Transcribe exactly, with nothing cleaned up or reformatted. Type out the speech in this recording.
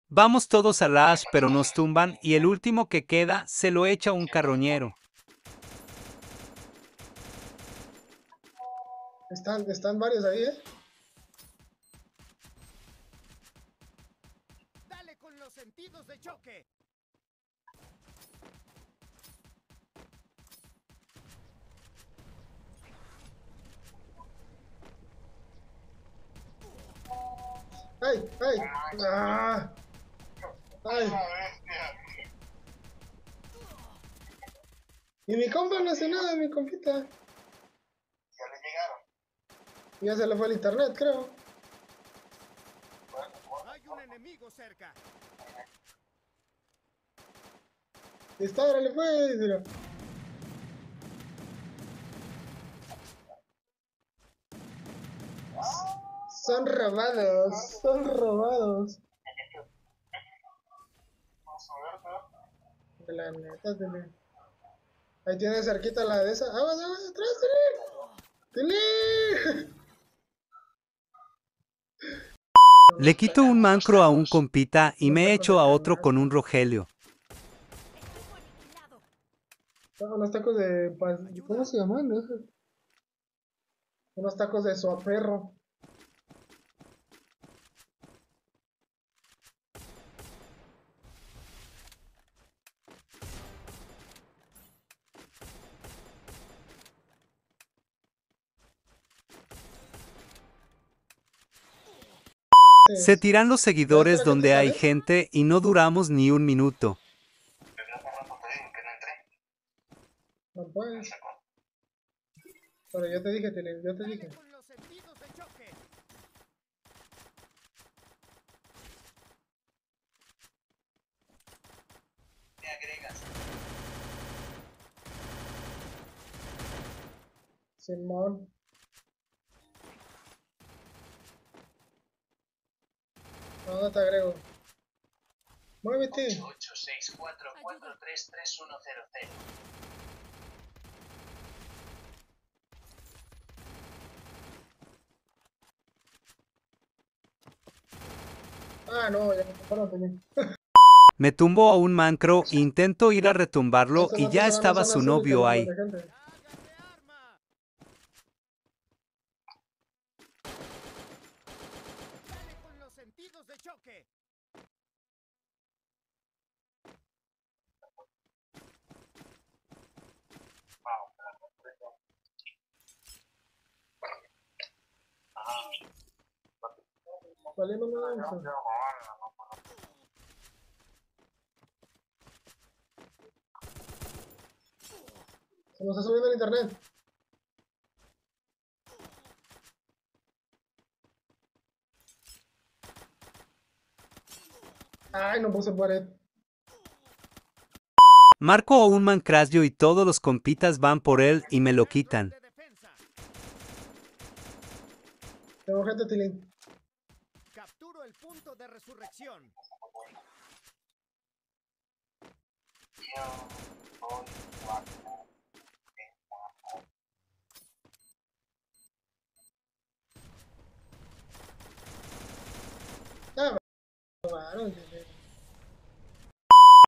Vamos todos a Lash pero nos tumban y el último que queda se lo echa un carroñero. Están, están varios ahí, ¿eh? Dale con los sentidos de choque. ¡Ay! ¡Ay! ¡Ah! ¡Ay! Y mi compa no hace nada, mi compita. Ya le llegaron. Ya se le fue el internet, creo. Hay un enemigo cerca. Y está, ahora le fue, mira. Son robados, son robados. Vamos a ver, ¿no? De la neta, Tilín. Ahí tiene cerquita la de esa. ¡Aguas, aguas, atrás, Tilín! ¡Tilín! Le quito un mancro a un compita y me echo a otro con un Rogelio. No, unos tacos de... ¿Cómo se llaman esos? Unos tacos de suaperro. Se tiran los seguidores ¿Sabes para qué donde te hay sale? gente y no duramos ni un minuto. Pero hace rato te digo que no entré. No puedes. Pero yo te dije, Tilín, yo te Dale dije. con los sentidos de choque. Me agregas. Simón. ¿A dónde te agrego? Muévete. ocho ocho seis cuatro cuatro tres tres uno cero cero. Ah, no, ya me compraron, Tilín. Me tumbo a un mancro, intento ir a retumbarlo Estos y vatos ya se van a estaba zona su azul y te novio van ahí. de gente. ¡Háganle arma! Dale con los sentidos de choque. Valiendo mucho. Se nos está subiendo el internet. Ay, no puse pared. Marco a un mancrasio y todos los compitas van por él y me lo quitan. De defensa. Tengo gente, Tilín. Capturo el punto de resurrección. Yo voy cuatro. Ah, me robaron, Tilín.